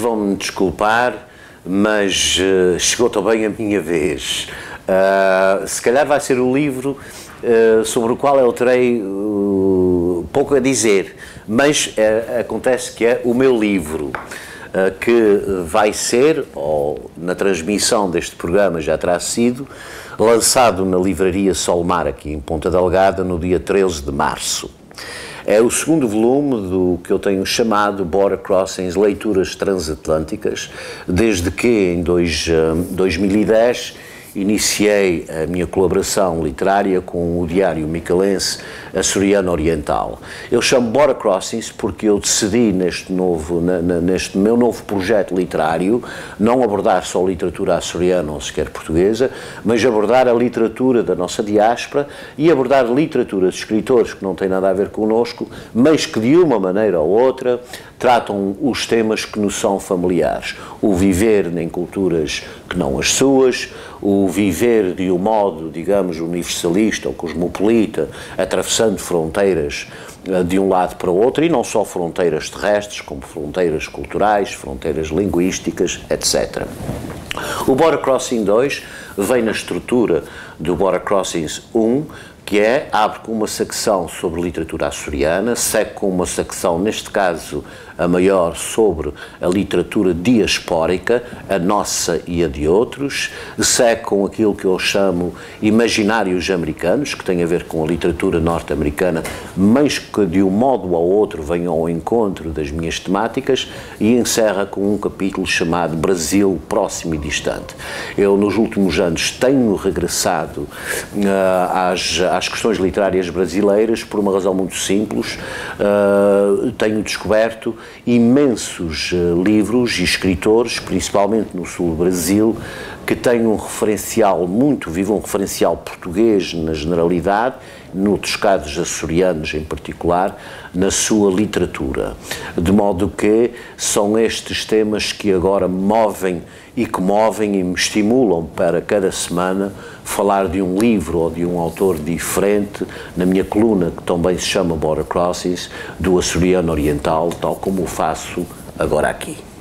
vão-me desculpar, mas chegou também a minha vez. Se calhar vai ser o livro sobre o qual eu terei pouco a dizer, mas acontece que é o meu livro, que vai ser, ou na transmissão deste programa já terá sido, lançado na livraria Solmar, aqui em Ponta Delgada, no dia 13 de março. É o segundo volume do que eu tenho chamado Border Crossings, Leituras Transatlânticas, desde que em 2010 iniciei a minha colaboração literária com o diário micalense Açoriano Oriental. Eu chamo Border Crossings porque eu decidi neste meu novo projeto literário não abordar só literatura açoriana ou sequer portuguesa, mas abordar a literatura da nossa diáspora e abordar literatura de escritores que não têm nada a ver connosco, mas que de uma maneira ou outra tratam os temas que nos são familiares. O viver em culturas que não as suas, o viver de um modo, digamos, universalista ou cosmopolita, atravessando fronteiras de um lado para o outro, e não só fronteiras terrestres, como fronteiras culturais, fronteiras linguísticas, etc. O Border Crossing 2 vem na estrutura do Border Crossings 1, que abre com uma secção sobre literatura açoriana, segue com uma secção, neste caso a maior, sobre a literatura diaspórica, a nossa e a de outros, segue com aquilo que eu chamo imaginários americanos, que tem a ver com a literatura norte-americana, mas que de um modo ou outro vem ao encontro das minhas temáticas, e encerra com um capítulo chamado Brasil Próximo e Distante. Eu, nos últimos anos, tenho regressado às questões literárias brasileiras por uma razão muito simples. Tenho descoberto imensos livros e escritores, principalmente no sul do Brasil, que têm um referencial muito vivo, um referencial português na generalidade, noutros casos açorianos em particular, na sua literatura. De modo que são estes temas que agora movem e comovem e me estimulam para cada semana falar de um livro ou de um autor diferente na minha coluna, que também se chama Border Crossings, do Açoriano Oriental, tal como o faço agora aqui.